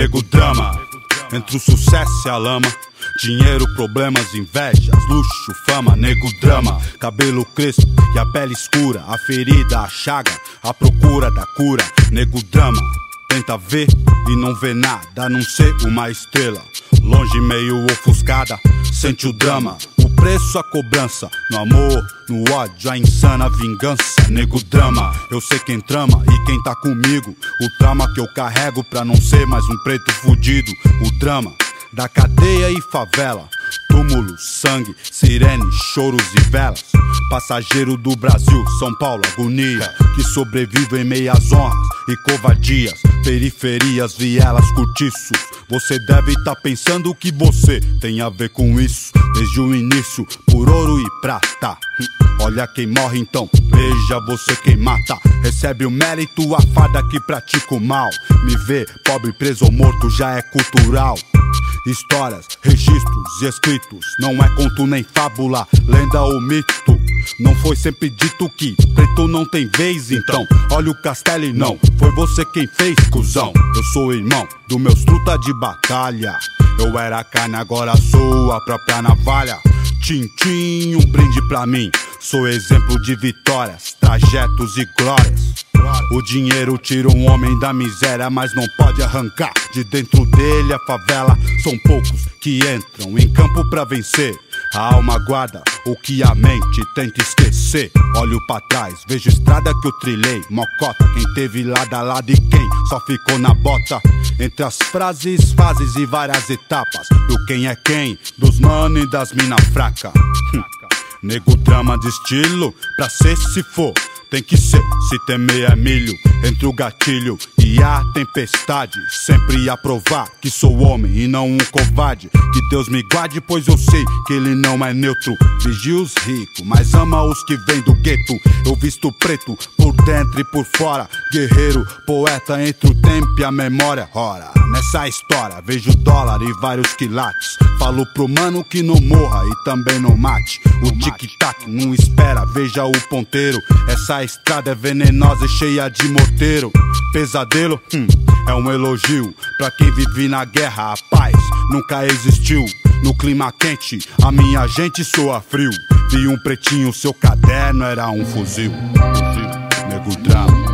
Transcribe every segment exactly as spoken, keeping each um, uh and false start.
nego drama. Entre o sucesso e a lama, dinheiro, problemas, invejas, luxo, fama, nego drama. Cabelo crespo e a pele escura, a ferida, a chaga, a procura da cura, nego drama. Tenta ver e não vê nada, a não ser uma estrela longe, meio ofuscada, sente o drama. O preço, a cobrança, no amor, no ódio, a insana vingança, nego drama. Eu sei quem trama e quem tá comigo, o trauma que eu carrego pra não ser mais um preto fudido. O drama da cadeia e favela, túmulo, sangue, sirene, choros e velas. Passageiro do Brasil, São Paulo, agonia, que sobrevive em meias honras e covardias. Periferias, vielas, cortiços. Você deve tá pensando que você tem a ver com isso, desde o início, por ouro e prata. Olha quem morre então, veja você quem mata. Recebe o mérito, a farda que pratica o mal. Me ver pobre, preso ou morto já é cultural. Histórias, registros e escritos, não é conto nem fábula, lenda ou mito. Não foi sempre dito que preto não tem vez, então olha o castelo e não foi você quem fez, cuzão. Eu sou irmão dos meus truta de batalha. Eu era carne, agora sou a própria navalha. Tchim, tchim, um brinde pra mim. Sou exemplo de vitórias, trajetos e glórias. O dinheiro tira um homem da miséria, mas não pode arrancar de dentro dele a favela. São poucos que entram em campo pra vencer. A alma guarda o que a mente tenta esquecer. Olho pra trás, vejo estrada que eu trilhei. Mocota, quem teve lado a lado e quem só ficou na bota. Entre as frases, fases e várias etapas do quem é quem, dos mano e das mina fraca. Nego drama de estilo, pra ser se for tem que ser, se temer é milho. Entre o gatilho e a tempestade, sempre a provar que sou homem e não um covarde. Que Deus me guarde, pois eu sei que ele não é neutro. Vigia os ricos, mas ama os que vêm do gueto. Eu visto preto por dentro e por fora, guerreiro, poeta entre o tempo e a memória. Ora, nessa história vejo dólar e vários quilates. Falo pro mano que não morra e também não mate. O tic-tac não espera, veja o ponteiro. Essa estrada é venenosa e cheia de morteiro. Pesadelo, hum, é um elogio pra quem vive na guerra. A paz nunca existiu. No clima quente, a minha gente soa frio. Vi um pretinho, seu caderno era um fuzil. Fuzil, nego drama.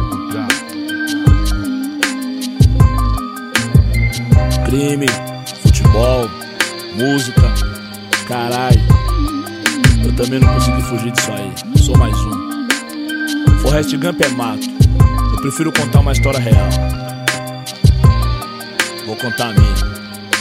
Crime, futebol, música, caralho. Eu também não consegui fugir disso aí, sou mais um. Forrest Gump é mato, eu prefiro contar uma história real. Vou contar a minha.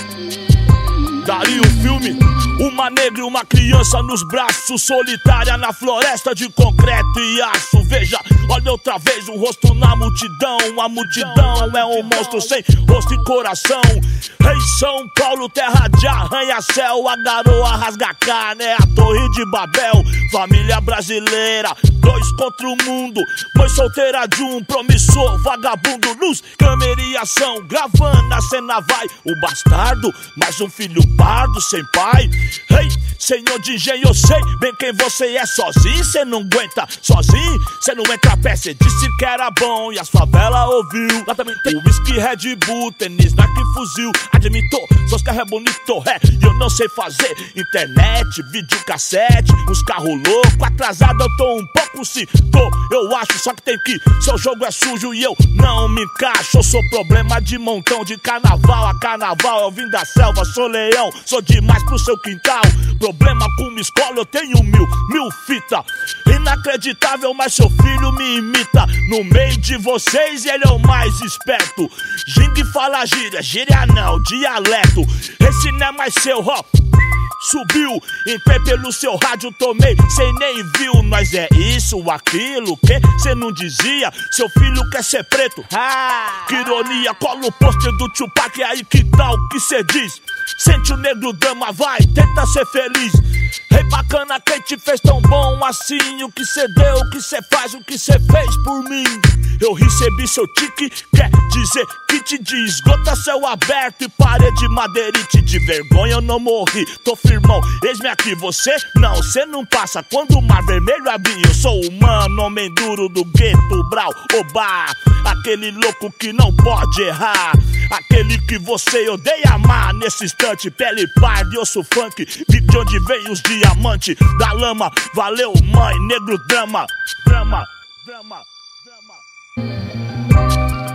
Daria o filme, uma negra e uma criança nos braços, solitária na floresta de concreto e aço. Veja, olha outra vez um rosto na multidão. A multidão é um monstro sem rosto e coração. Rei São Paulo, terra de arranha-céu. A garoa rasga carne, é a torre de Babel. Família brasileira, dois contra o mundo. Mãe solteira de um promissor vagabundo. Luz, câmera e ação, gravando a cena vai. O bastardo, mais um filho pardo sem pai. Ei, hey, senhor de engenho, eu sei bem quem você é. Sozinho cê não aguenta, sozinho cê não entra a pé. Cê disse que era bom e as favelas ouviu. Lá também tem whisky, Red Bull, tênis, Nike, fuzil. Admitou, seus carros é bonito, é, e eu não sei fazer. Internet, videocassete, uns carros loucos. Atrasado eu tô um pouco, se tô, eu acho. Só que tem que, seu jogo é sujo e eu não me encaixo. Eu sou problema de montão, de carnaval a carnaval. Eu vim da selva, sou leão, sou demais pro seu quintal. Problema com uma escola, eu tenho mil, mil fita. Inacreditável, mas seu filho me imita. No meio de vocês ele é o mais esperto. Gingue fala gíria, gíria não, dialeto. Esse não é mais seu, ó. Subiu, entrei pelo seu rádio, tomei, cê nem viu. Nós é isso, aquilo, que cê não dizia. Seu filho quer ser preto, ah, que ironia. Cola o pôster do Tupac, aí que tal que cê diz? Sente o negro drama, vai, tenta ser feliz. Rei bacana, quem te fez tão bom assim? O que cê deu, o que cê faz, o que cê fez por mim? Eu recebi seu tique, quer dizer que te diz. Gota céu aberto e parede madeirite. De vergonha eu não morri, tô firmão, eis-me aqui. Você não, cê não passa quando o mar vermelho abrir. Eu sou humano, homem duro do gueto, brau, oba. Aquele louco que não pode errar. aquele que você odeia amar. Nesse instante, pele parda e osso funk, vi de onde vem os diamantes da lama. Valeu, mãe, negro drama, drama, drama, drama.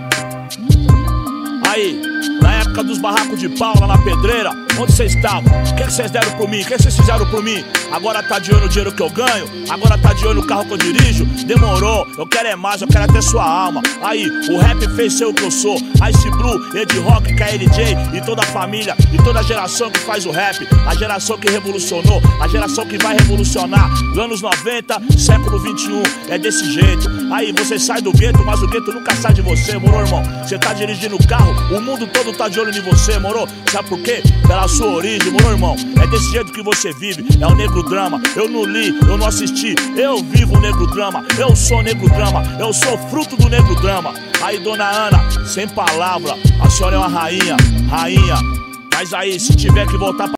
Aí, na época dos barracos de pau lá na pedreira, onde vocês estavam? O que vocês deram por mim? O que vocês fizeram por mim? Agora tá de olho no dinheiro que eu ganho? Agora tá de olho no carro que eu dirijo? Demorou, eu quero é mais, eu quero até sua alma. Aí, o rap fez ser o que eu sou. Ice Blue, Ed Rock, K L J e toda a família e toda a geração que faz o rap. A geração que revolucionou, a geração que vai revolucionar. Anos noventa, século vinte e um, é desse jeito. Aí você sai do gueto, mas o gueto nunca sai de você, moro, irmão? Você tá dirigindo o carro, o mundo todo tá de olho em você, moro? Sabe por quê? Pela sua origem, moro, irmão? É desse jeito que você vive, é o negro drama. Eu não li, eu não assisti, eu vivo o negro drama. Eu sou negro drama, eu sou fruto do negro drama. Aí, dona Ana, sem palavra, a senhora é uma rainha, rainha. Mas aí, se tiver que voltar pra